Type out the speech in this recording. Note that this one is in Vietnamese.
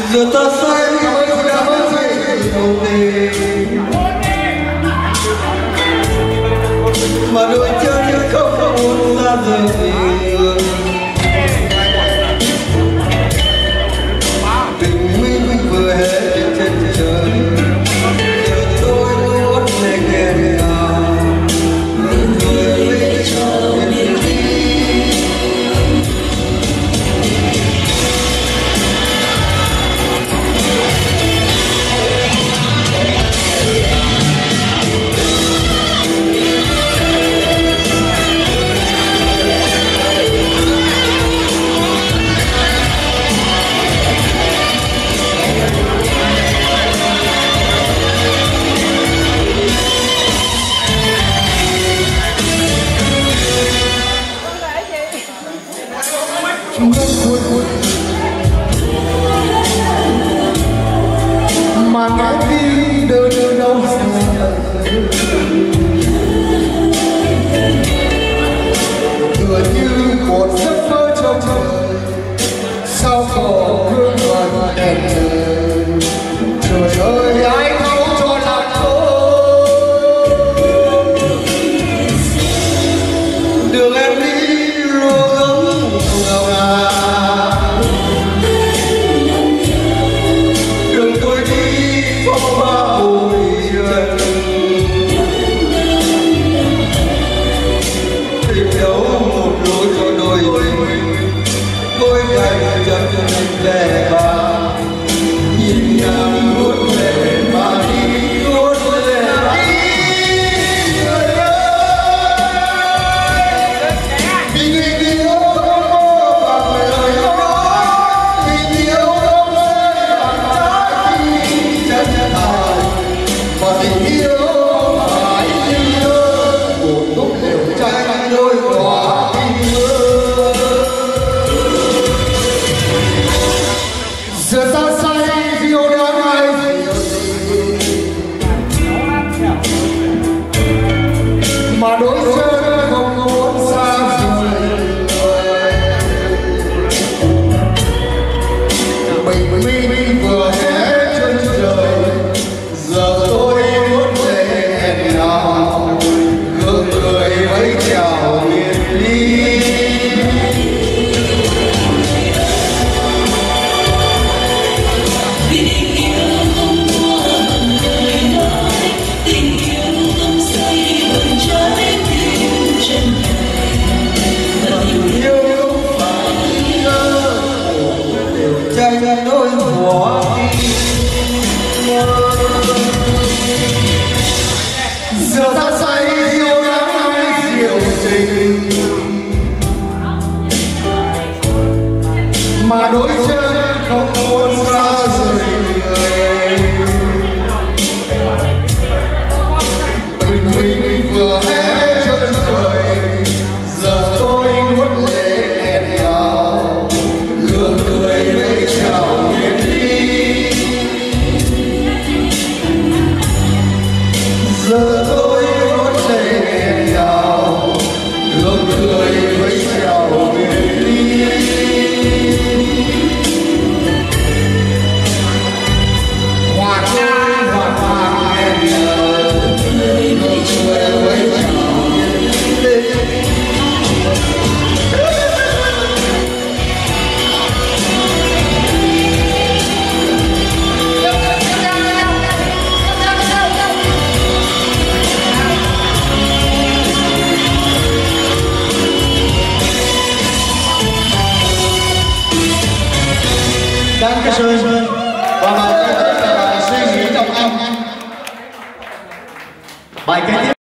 giờ ta say đầu tình mà đôi chân không muốn ra rời tình mình vừa hết trên trời giờ tôi nuốt lệ nghẹn ngào nụ cười lấy cho yên đi. Mà ngã đi đâu đâu tựa như một giấc mơ trong trời sao còn hương vàng đèn trời ơi ai thấu cho lòng tôi đường em đi lùa gấm ngào ngà đường tôi đi phong ba bụi trần tìm đâu một lối cho đôi mình đôi ngày chân lẻ bà nhìn nàng nuốt lệ mà đi nuốt lệ đi người ơi vì người yêu không mơ bằng lời nói vì yêu không rơi bằng trái tim chân thành và tình yêu không phải như thơ một túp lều tranh đôi tỏa tình mơ giờ ta say yêu đắm ai mà đôi chân không muốn xa rời mình vừa hé chân trời giờ tôi muốn về hẹn nào gượng cười với chào biệt ly. Tranh đôi hoa giờ ta say yêu đắm ai diệu tình mà đôi chân không muốn ra rời mình vừa hé chân trời giờ tôi nuốt lệ nghẹn ngào gượng cười với chào biệt ly giờ tôi nuốt lệ nghẹn ngào gượng cười với chào biệt ly. Hòa chơi hòa hòa hẹn nhờ gượng cười với chào biệt ly. Dankeschön. Và mời các bạn suy nghĩ trong âm. Bài kế tiếp.